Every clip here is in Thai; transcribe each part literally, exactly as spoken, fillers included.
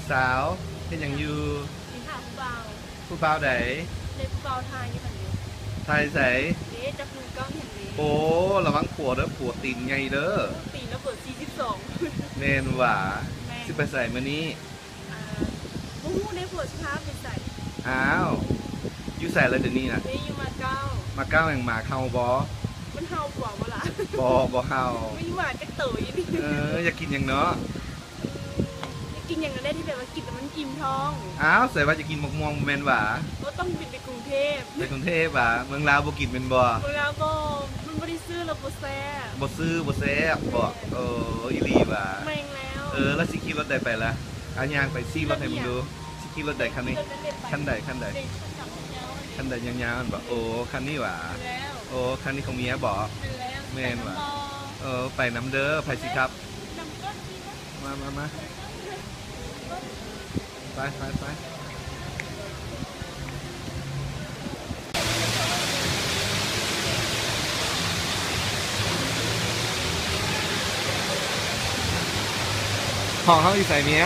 สาวเฮ็ดหยังอยู่นี่ค่ะผู้เบาผู้บ่าวใดเล็บผู้เบาทายอยู่แบบนี้ทายใสเอ๊ะจับดูกล้องเห็นดีโอ้ระวังผัวเด้อผัวตีนใหญ่เด้อตีแล้วเปิดสี่สิบสองแม่นว่าสิไปใส่มื้อนี้อ่าบู๊ได้ผัวสิพาไปใส่อ้าวอยู่ใส่แล้วเดี๋ยวนี้น่ะนี่อยู่มาเก้ามาเก้าแห่งหมาเฮาบ่มันเฮากว่าบ่ล่ะบ่บ่เฮาไม่มาจักเตยนี่เอออยากกินหยังเนาะกินอย่างนั้นได้ที่แบบว่ากินแล้วมันอิ่มท้องอ้าวใส่ว่าจะกินมะม่วงแม่นว่าก็ต้องบินไปกรุงเทพไปกรุงเทพว่ะเมืองลาวบ่กินแม่นบ่เมืองลาวบ่มันบ่ได้ซื้อแล้วบ่แซ่บบ่ซื้อบ่แซ่บบ่เอออีหลีว่ะแม่งแล้วเออแล้วสิขี่รถใดไปล่ะเอาย่างไปซี่รถให้มึงดูสิขี่รถใดคันนี้คันใดคันใดคันใดยาวๆอันบ่โอ้คันนี้ว่ะโอ้คันนี้ของเมียบ่แม่นว่ะเออไปน้ำเด้อไปสิครับมามามาไปไปไปห้องเขาอยู่ใส่เมีย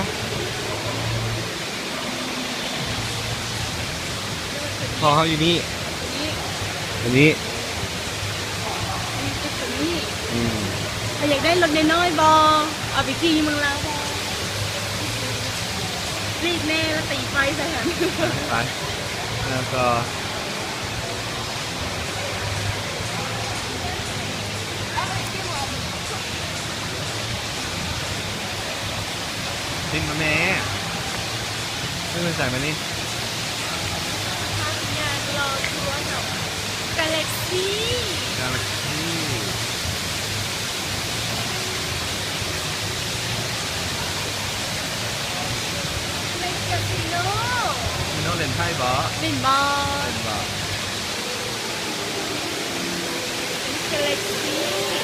ห้องเขาอยู่นี่อันนี้อืมอยากได้รถน้อยๆบอเอาไปขี่เมืองลาวบอรีบแน่แล้วตีไฟใส่หันไปแล้วก็ทิ้งมาแม่ไม่เป็นใส่มานี่ทางงานรอทัวร์กับกาแล็กซี่กาแล็กซี่โนเล่นไพ่บอเล่นบอเล่นบอเกล็กซี่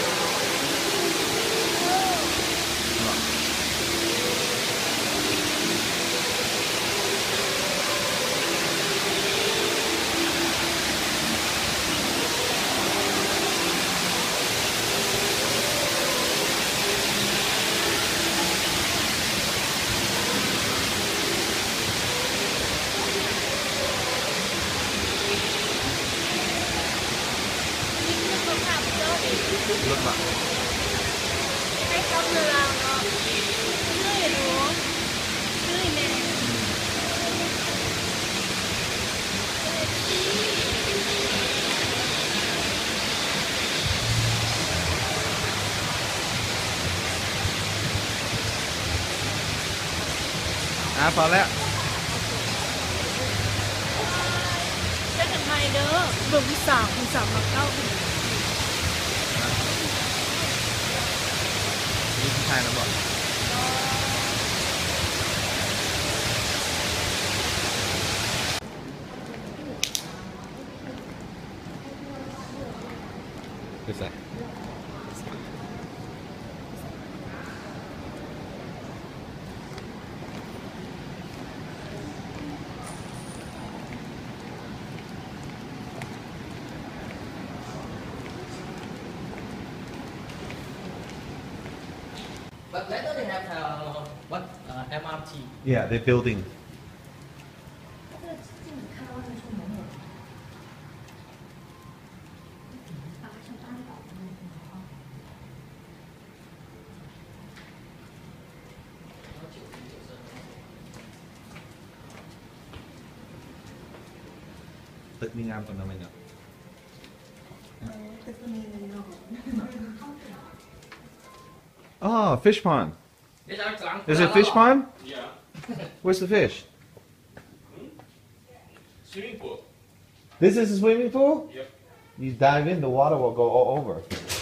รถบัสให้เขาเรือเราเนาะเรื่อยรู้เรื่อยแน่อ่ะพอแล้วเจ้าทำไมเด้อเบิ่งผู้สาวผู้สาวมาเก้านี่ที่ไทยนะบอกคือใส่ But later they have uh, what uh, M R T. Yeah, they're building.ตึกมีงามกว่านั้นไหมเนี่ยตึกมีเงินหน่อย Oh, fish pond. Is it fish pond? Yeah. Where's the fish? Hmm? Swimming pool. This is a swimming pool? Yep. You dive in, the water will go all over.